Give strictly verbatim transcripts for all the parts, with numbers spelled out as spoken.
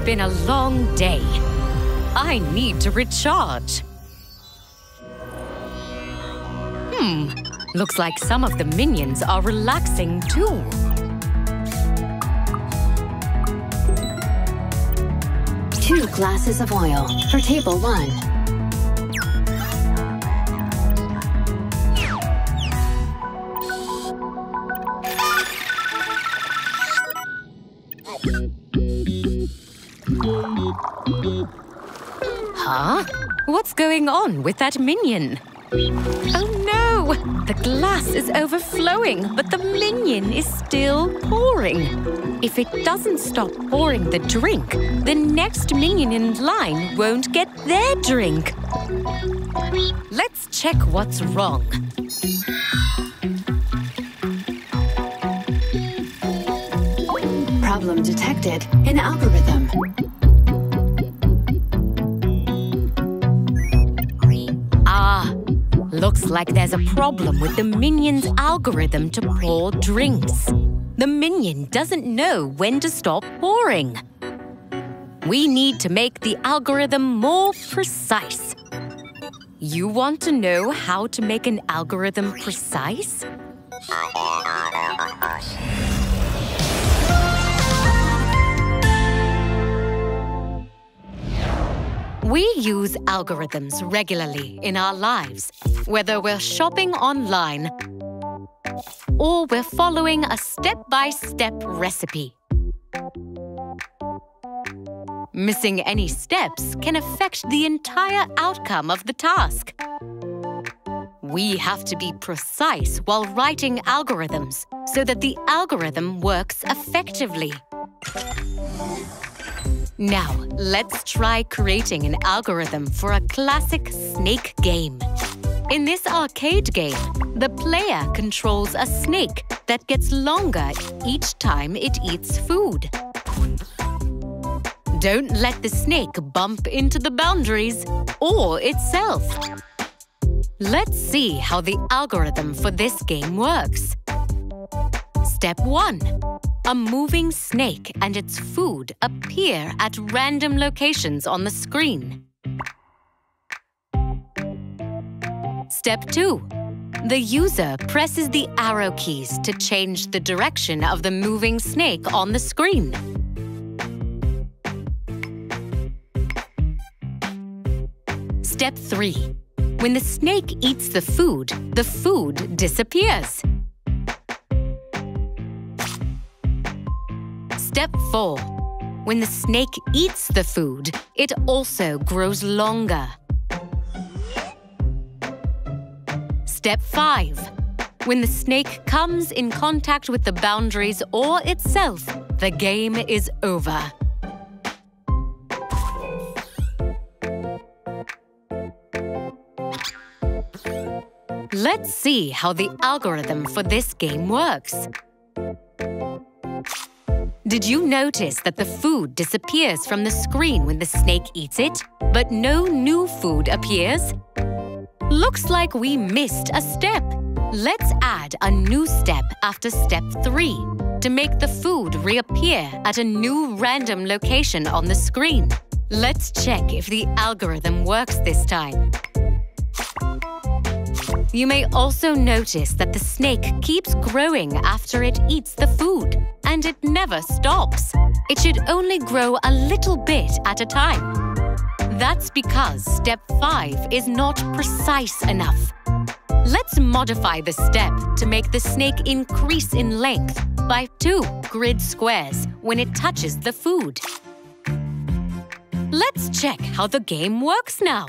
been a long day. I need to recharge. Hmm, looks like some of the minions are relaxing too. Two glasses of oil for table one. Huh? What's going on with that minion? Oh no! The glass is overflowing, but the minion is still pouring. If it doesn't stop pouring the drink, the next minion in line won't get their drink. Let's check what's wrong. Problem detected in algorithm. Ah, looks like there's a problem with the minion's algorithm to pour drinks. The minion doesn't know when to stop pouring. We need to make the algorithm more precise. You want to know how to make an algorithm precise? We use algorithms regularly in our lives, whether we're shopping online or we're following a step-by-step recipe. Missing any steps can affect the entire outcome of the task. We have to be precise while writing algorithms so that the algorithm works effectively. Now, let's try creating an algorithm for a classic snake game. In this arcade game, the player controls a snake that gets longer each time it eats food. Don't let the snake bump into the boundaries or itself. Let's see how the algorithm for this game works. Step one. A moving snake and its food appear at random locations on the screen. Step two. The user presses the arrow keys to change the direction of the moving snake on the screen. Step three. When the snake eats the food, the food disappears. Step four. When the snake eats the food, it also grows longer. Step five. When the snake comes in contact with the boundaries or itself, the game is over. Let's see how the algorithm for this game works. Did you notice that the food disappears from the screen when the snake eats it, but no new food appears? Looks like we missed a step. Let's add a new step after step three to make the food reappear at a new random location on the screen. Let's check if the algorithm works this time. You may also notice that the snake keeps growing after it eats the food, and it never stops. It should only grow a little bit at a time. That's because step five is not precise enough. Let's modify the step to make the snake increase in length by two grid squares when it touches the food. Let's check how the game works now.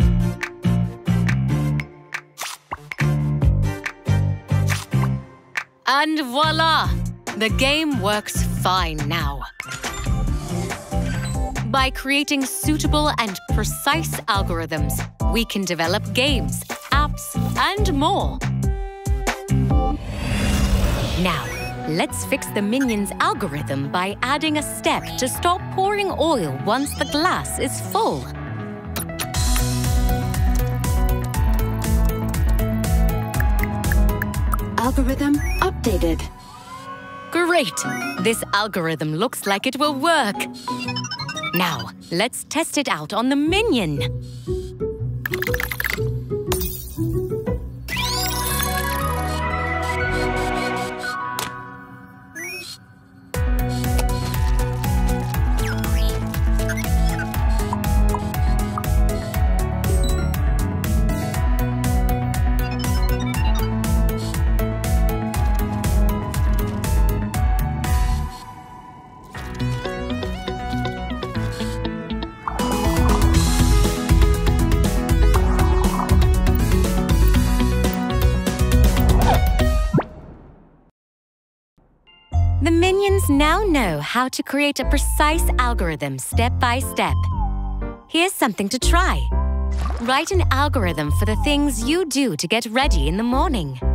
And voila! The game works fine now. By creating suitable and precise algorithms, we can develop games, apps, and more. Now, let's fix the minion's algorithm by adding a step to stop pouring oil once the glass is full. Algorithm updated. Great! This algorithm looks like it will work. Now, let's test it out on the minion. The minions now know how to create a precise algorithm step by step. Here's something to try. Write an algorithm for the things you do to get ready in the morning.